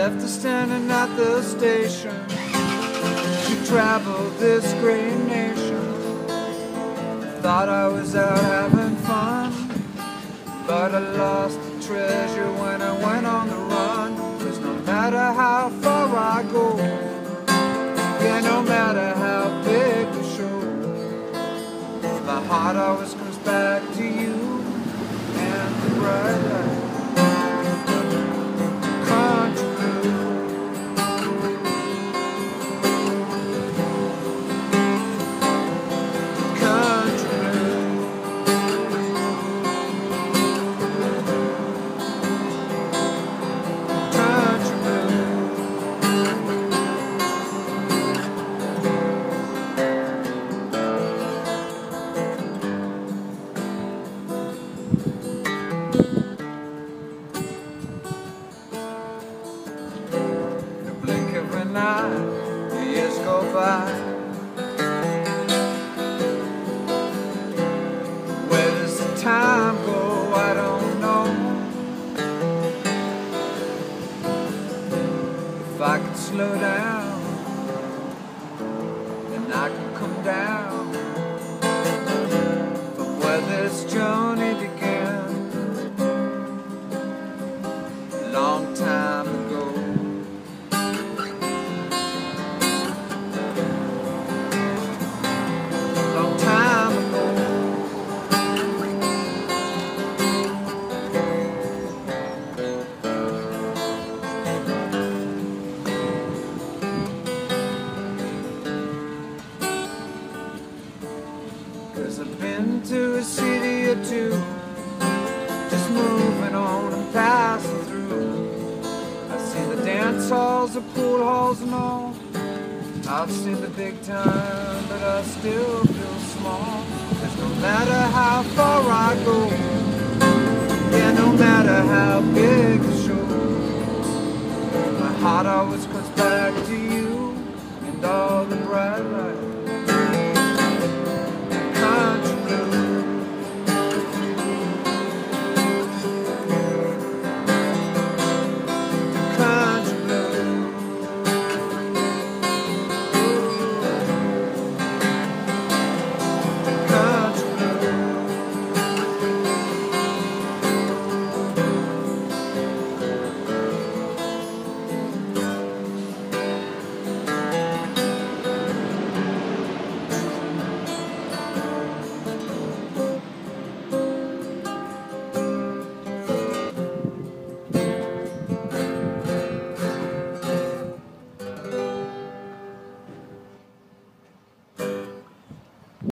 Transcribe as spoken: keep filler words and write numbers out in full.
left her standing at the station. She traveled this great nation. Thought I was out having fun, but I lost the treasure when I went on the run. 'Cause no matter how far I go, yeah, no matter how big the show, my heart always comes back to you and the bright light. Country night, the years go by. Where does the time go? I don't know. If I could slow down, then I could come down from where this journey began a long time ago. Cause I've been to a city or two, just moving on and passing through. I see the dance halls, the pool halls and all. I've seen the big time, but I still feel small. Cause no matter how far I go, yeah, no matter how big the show, my heart always comes back to you and all the bright lights.